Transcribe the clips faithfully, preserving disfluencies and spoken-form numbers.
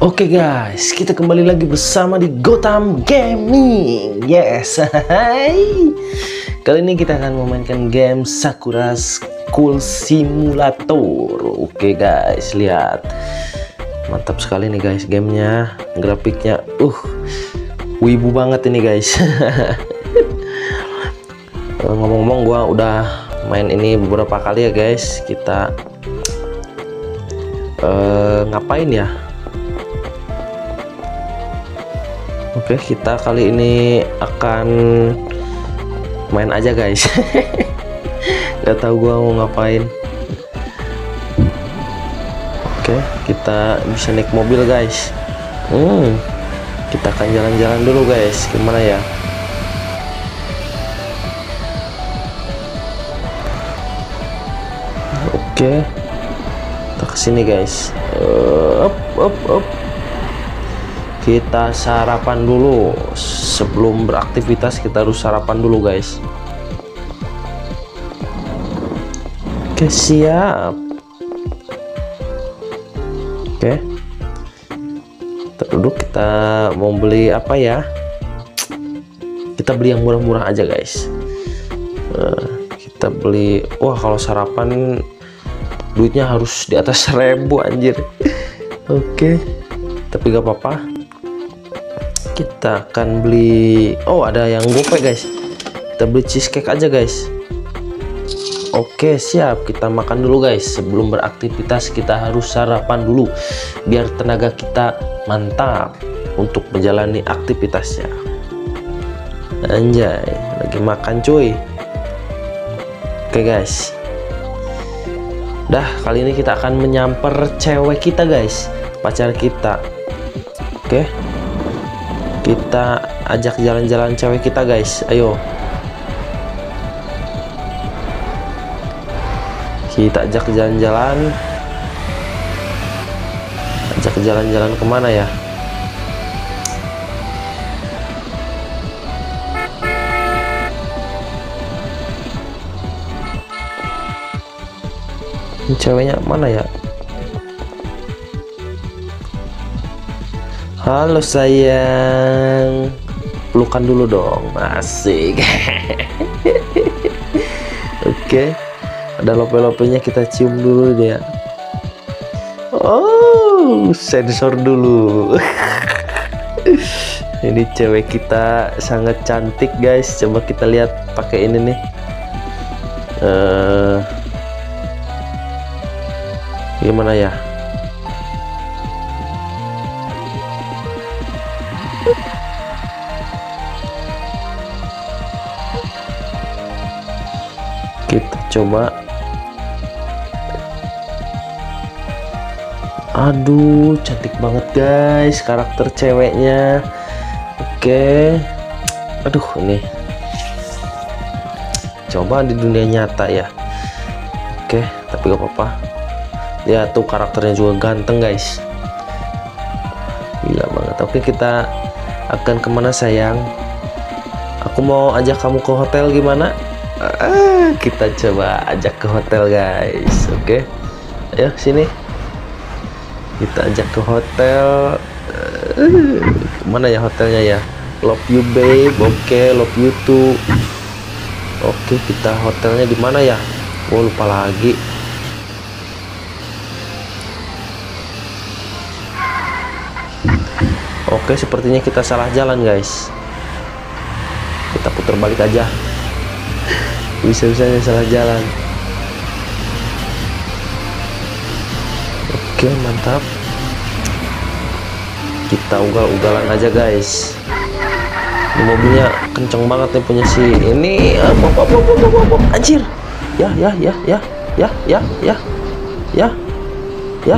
Oke guys, kita kembali lagi bersama di Gotham Gaming. Yes, hai. Kali ini kita akan memainkan game Sakura School Simulator. Oke guys, lihat, mantap sekali nih guys gamenya, grafiknya, uh, wibu banget ini guys. Ngomong-ngomong, gua udah main ini beberapa kali ya guys. Kita uh, ngapain ya? Oke, kita kali ini akan main aja guys. Gak tahu gua mau ngapain. Oke, kita bisa naik mobil guys. Hmm, kita akan jalan-jalan dulu guys. Gimana ya? Oke, kita kesini guys. Up, up, up. Kita sarapan dulu. Sebelum beraktivitas kita harus sarapan dulu guys. Oke, siap. Oke, kita duduk. Kita mau beli apa ya? Kita beli yang murah-murah aja guys. uh, Kita beli, wah kalau sarapan duitnya harus di atas seribu anjir. Oke, tapi gak apa-apa. Kita akan beli, oh ada yang GoPay guys. Kita beli cheesecake aja guys. Oke, siap. Kita makan dulu guys. Sebelum beraktivitas kita harus sarapan dulu biar tenaga kita mantap untuk menjalani aktivitasnya. Anjay, lagi makan cuy. Oke guys, dah, kali ini kita akan menyamper cewek kita guys, pacar kita. Oke, kita ajak jalan-jalan cewek kita guys. Ayo, kita ajak jalan-jalan. Ajak jalan-jalan kemana ya? Ini ceweknya mana ya? Halo sayang, pelukan dulu dong, asik. Oke, ada lope-lopenya, kita cium dulu dia. Oh, sensor dulu. Ini cewek kita sangat cantik guys. Coba kita lihat pakai ini nih. Uh, gimana ya? Kita coba. Aduh, cantik banget guys karakter ceweknya. Oke, aduh, ini coba di dunia nyata ya. Oke, tapi gak apa-apa. Ya tuh, karakternya juga ganteng guys. Gila banget. Oke, kita akan kemana sayang? Aku mau ajak kamu ke hotel, gimana? Ah, kita coba ajak ke hotel guys. Oke, ayo sini, kita ajak ke hotel. Uh, mana ya hotelnya ya? Love you babe. Oke, love you too. Oke, kita hotelnya di mana ya? Oh, lupa lagi. Oke, sepertinya kita salah jalan guys. Kita putar balik aja. Bisa-bisanya salah jalan. Oke, mantap. Kita ugal-ugalan aja guys. Ini mobilnya kenceng banget nih punya si ini. Op, op, op, op, op, op. Anjir. Ya, ya, ya, ya, ya, ya, ya, ya, ya,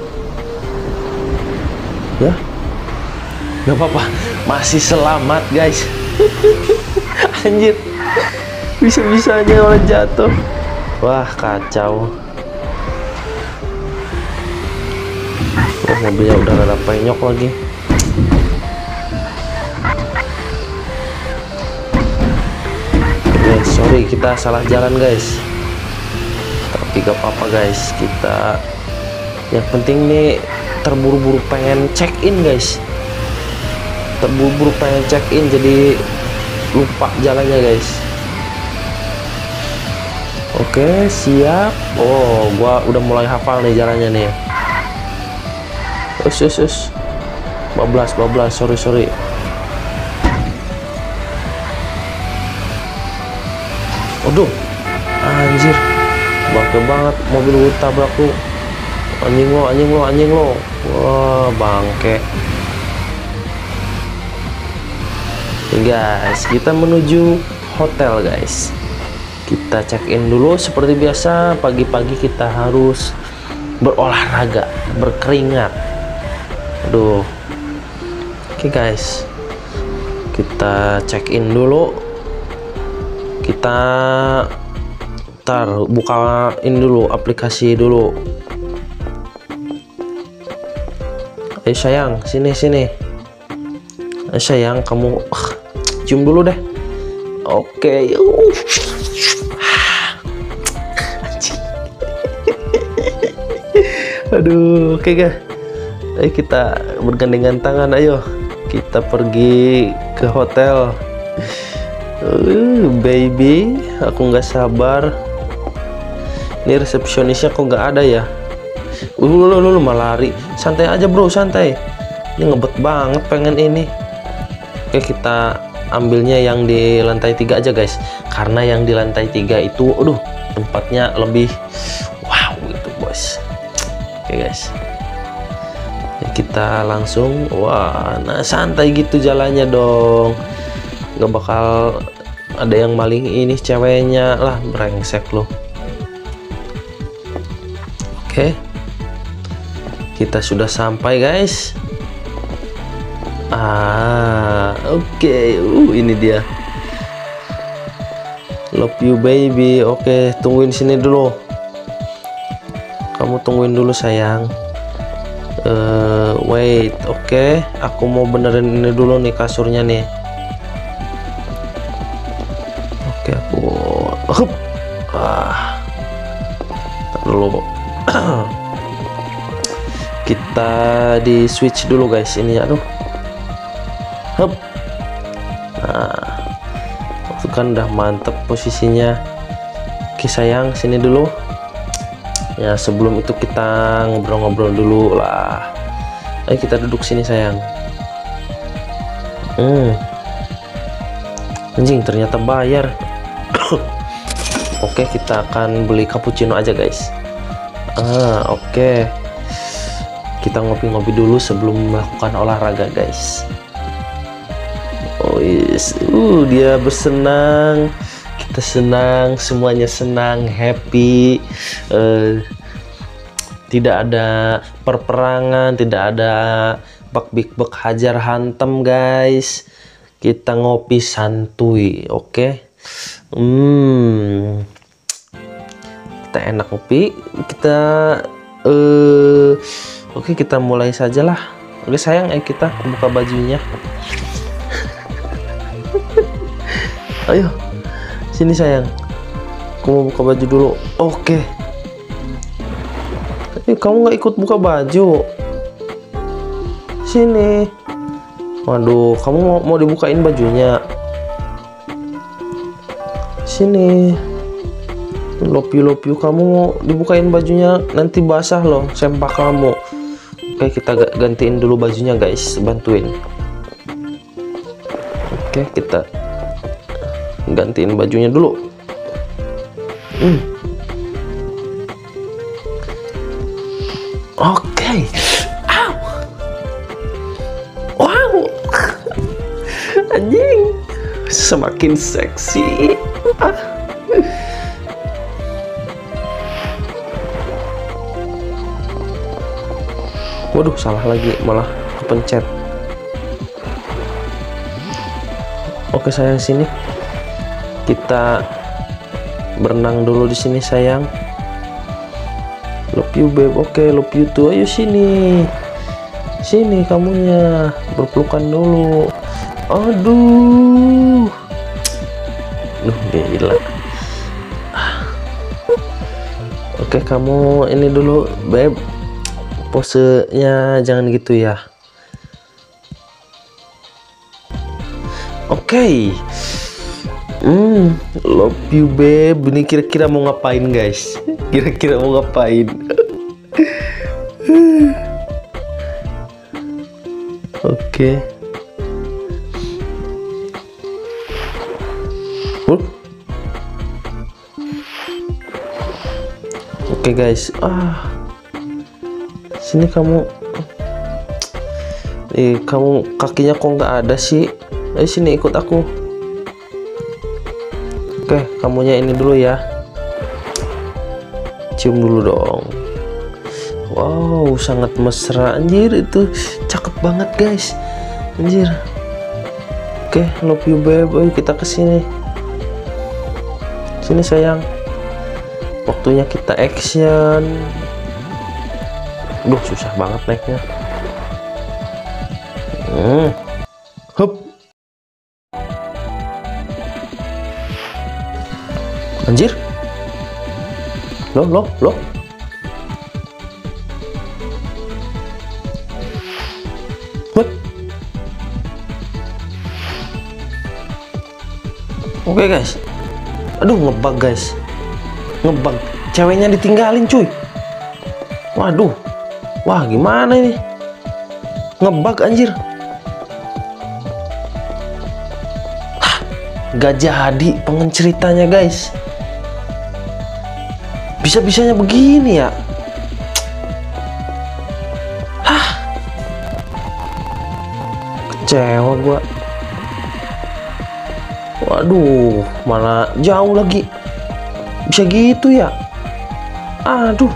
ya. Gak apa-apa, masih selamat guys. Anjir, bisa-bisanya orang jatuh. Wah, kacau. Oh, mobilnya udah rada penyok lagi. Oke, sorry, kita salah jalan guys. Tapi gak apa-apa guys. Kita, yang penting nih terburu-buru pengen check in guys, terburu-buru pengen check in jadi lupa jalannya guys. Oke siap. Oh gua udah mulai hafal nih jalannya nih. Us us us bablas bablas sorry sorry. Aduh anjir, bangke banget mobil gue tabrak tuh. Anjing lo anjing lo anjing lo. Wah bangke. Nih guys, kita menuju hotel guys. Kita check in dulu seperti biasa. Pagi-pagi kita harus berolahraga, berkeringat. Aduh. Oke guys, kita check in dulu. Kita ntar buka ini dulu, aplikasi dulu. Ayo sayang, sini sini. Ayo sayang, kamu uh, cium dulu deh. Oke. Uh. Aduh, oke guys. Ayo kita bergandengan tangan, ayo kita pergi ke hotel. Uh, baby, aku nggak sabar. Ini resepsionisnya kok nggak ada ya? Uh, lu, lu, lu malah lari. Santai aja bro, santai. Ini ngebet banget pengen ini. Oke kita ambilnya yang di lantai tiga aja guys, karena yang di lantai tiga itu, aduh, tempatnya lebih wow gitu bos. Oke guys, ya, kita langsung, wah, nah santai gitu jalannya dong, nggak bakal ada yang maling ini ceweknya lah, brengsek loh. Oke, kita sudah sampai guys. Ah, oke, okay. uh ini dia. Love you baby. Oke, okay, tungguin sini dulu. Kamu tungguin dulu sayang. Uh, wait, oke. Okay. Aku mau benerin ini dulu nih kasurnya nih. Oke, okay, aku. Hup. Ah. Ntar dulu. Kita di switch dulu guys ini. Aduh. Hup. Nah, itu kan udah mantep posisinya. Oke sayang, sini dulu. Ya sebelum itu kita ngobrol-ngobrol dulu lah. Ayo kita duduk sini sayang. Hmm. Anjing ternyata bayar. Oke kita akan beli cappuccino aja guys. Ah oke. Kita ngopi-ngopi dulu sebelum melakukan olahraga guys. Oh yes, uh dia bersenang. Kita senang, semuanya senang, happy. Uh, tidak ada perperangan, tidak ada bak-bik-bek hajar hantem guys. Kita ngopi santuy, oke? Okay? Hmm, kita enak ngopi. Kita, uh, oke okay, kita mulai sajalah. Oke sayang, ayo kita buka bajunya. Ayo. Sini sayang, aku mau buka baju dulu. Oke. Eh, kamu nggak ikut buka baju? Sini. Waduh, kamu mau, mau dibukain bajunya? Sini. Love you, love you. Kamu mau dibukain bajunya? Nanti basah loh, sempak kamu. Oke, kita gantiin dulu bajunya guys, bantuin. Oke, kita gantiin bajunya dulu. Hmm. Oke. Okay. Wow. Anjing. Semakin seksi. Ah. Waduh, salah lagi, malah kepencet. Oke sayang, sini. Kita berenang dulu di sini sayang. Love you babe. Oke, okay, love you too. Ayo sini. Sini kamunya. Berpelukan dulu. Aduh. Duh, gila. Oke, okay, kamu ini dulu babe. posenya jangan gitu ya. Oke. Okay. Hmm, love you babe. Ini kira-kira mau ngapain guys? Kira-kira mau ngapain? Oke. Okay. Huh? Oke okay, guys. Ah, sini kamu. Eh, kamu kakinya kok nggak ada sih? Ayo sini ikut aku. Oke, kamunya ini dulu ya. Cium dulu dong. Wow, sangat mesra. Anjir, itu cakep banget guys. Anjir. Oke, love you babe. Ayo kita kesini. Sini sayang. Waktunya kita action. Duh, susah banget naiknya. Hmm. Hup. Anjir. Loh, loh, loh. What? Oke guys. Aduh, ngebug guys. Ngebug. Ceweknya ditinggalin cuy. Waduh. Wah, gimana ini? Ngebug anjir. Hah, gak jadi pengen guys. Bisa-bisanya begini ya. Hah, kecewa gua. Waduh, mana jauh lagi. Bisa gitu ya. Aduh,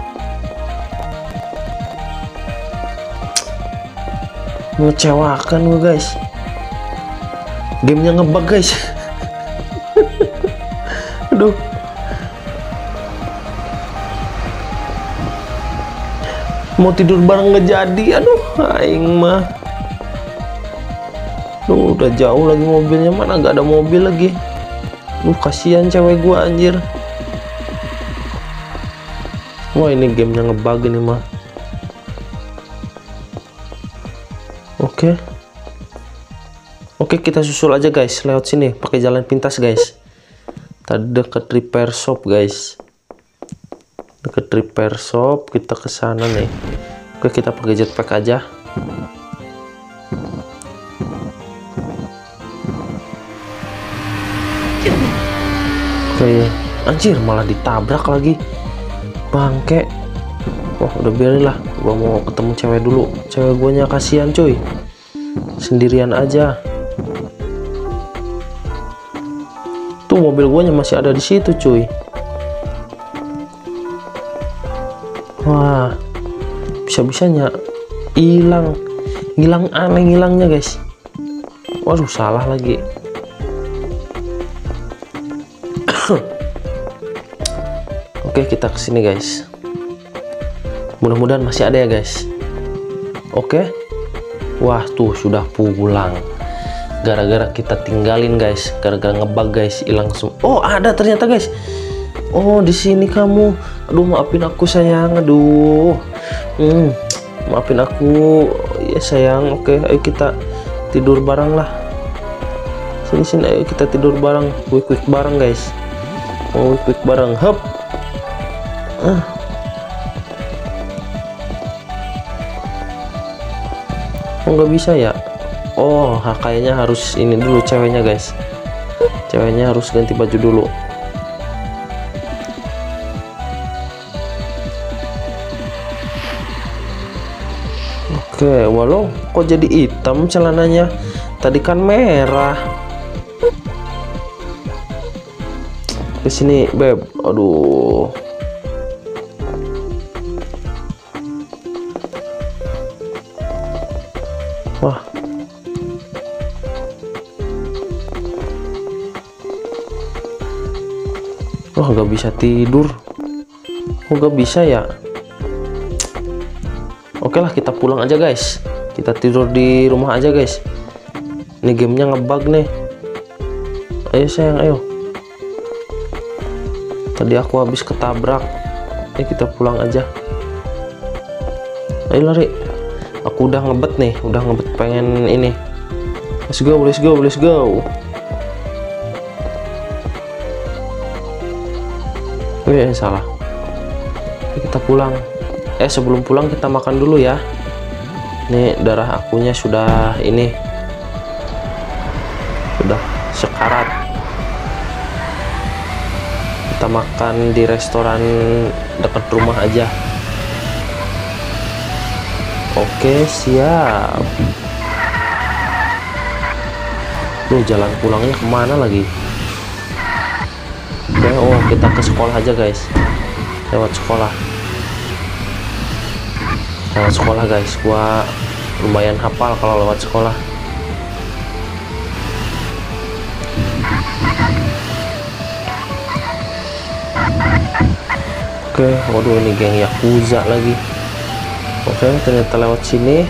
mengecewakan gua guys. Gamenya ngebug guys. Aduh. Mau tidur bareng nggak jadi. Aduh, aing mah. Duh, udah jauh lagi mobilnya, mana nggak ada mobil lagi. Duh, kasihan cewek gua anjir. Wah, ini gamenya ngebug ini mah. Oke. Oke, kita susul aja guys lewat sini pakai jalan pintas guys. Tadi deket repair shop guys. Deket repair shop, kita ke sana nih. Oke, kita pakai jetpack aja. Oke, anjir malah ditabrak lagi. Bangke. Wah, udah biarin lah. Gua mau ketemu cewek dulu. Cewek guanya kasihan cuy. Sendirian aja. Tuh mobil guanya masih ada di situ cuy. Wah, bisa-bisanya hilang, hilang aneh hilangnya guys. Waduh, salah lagi. Oke, kita kesini guys. Mudah-mudahan masih ada ya guys. Oke. Wah, tuh sudah pulang. Gara-gara kita tinggalin guys, gara-gara ngebug guys, hilang semua. Oh, ada ternyata guys. Oh, di sini kamu. Aduh, maafin aku sayang. Aduh. Hmm, maafin aku ya sayang. Oke, ayo kita tidur bareng lah. Sini sini, ayo kita tidur bareng. Quick quick bareng guys. Oh, quick bareng. Hup. Ah. Oh, nggak bisa ya. Oh, kayaknya harus ini dulu ceweknya guys. Ceweknya harus ganti baju dulu. Oke, walau kok jadi hitam celananya? Tadi kan merah. Ke sini, beb. Aduh. Wah. Wah, nggak bisa tidur. Kok nggak bisa ya? Oke lah, kita pulang aja guys. Kita tidur di rumah aja guys. Ini gamenya ngebug nih. Ayo sayang, ayo. Tadi aku habis ketabrak. Ini kita pulang aja. Ayo lari. Aku udah ngebet nih, udah ngebet pengen ini. Let's go, let's go, let's go. Wih, salah. Kita pulang. Eh, sebelum pulang kita makan dulu ya. Nih, darah akunya sudah ini. Sudah sekarat. Kita makan di restoran dekat rumah aja. Oke, siap. Tuh, jalan pulangnya kemana lagi? Oke, oh kita ke sekolah aja guys. Lewat sekolah. Lewat sekolah guys. Gua lumayan hafal kalau lewat sekolah. Oke, waduh ini geng Yakuza lagi. Oke, ternyata lewat sini.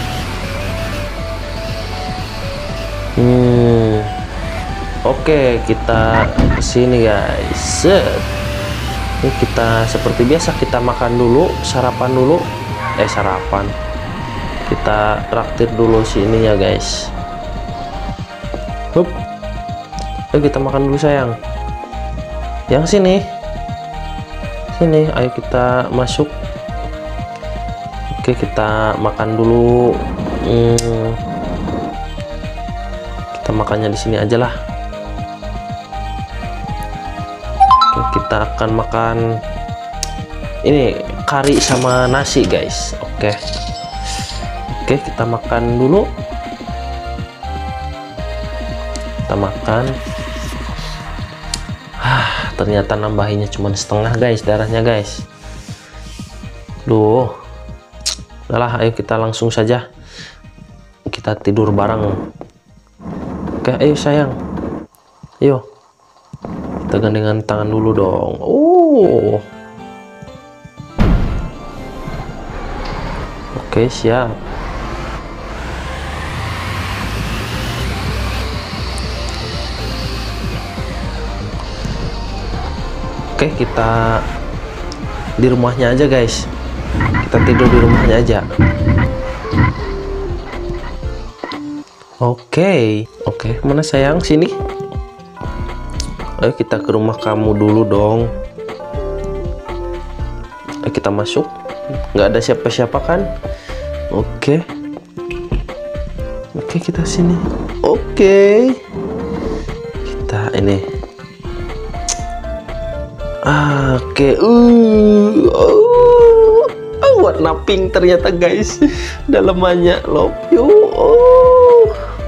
Hmm. Oke, kita kesini guys. Set. Ini kita seperti biasa kita makan dulu, sarapan dulu. Eh sarapan. Kita traktir dulu sininya guys. Hup. Ayo kita makan dulu sayang. Yang sini. Sini, ayo kita masuk. Oke, kita makan dulu. Hmm, kita makannya di sini aja lah. Oke, kita akan makan ini kari sama nasi guys. Oke, oke kita makan dulu. Kita makan. Ah, ternyata nambahinnya cuma setengah guys, darahnya guys. Duh. Udahlah, ayo kita langsung saja kita tidur bareng. Oke, ayo sayang, ayo kita gandengan tangan dulu dong. Oh, oke siap. Oke, kita di rumahnya aja guys. Kita tidur di rumahnya aja. Oke, oke, mana sayang, sini. Ayo kita ke rumah kamu dulu dong. Ayo kita masuk. Nggak ada siapa-siapa kan? Oke, oke kita sini. Oke, kita ini. Oke, uh, uh. warna pink ternyata guys, dalamannya love you. Oh.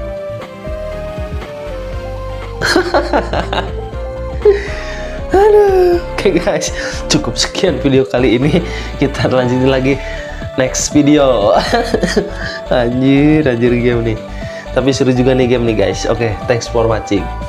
Aduh, oke guys, cukup sekian video kali ini. Kita lanjutin lagi next video. Anjir, anjir game nih. Tapi seru juga nih game nih guys. Oke, thanks for watching.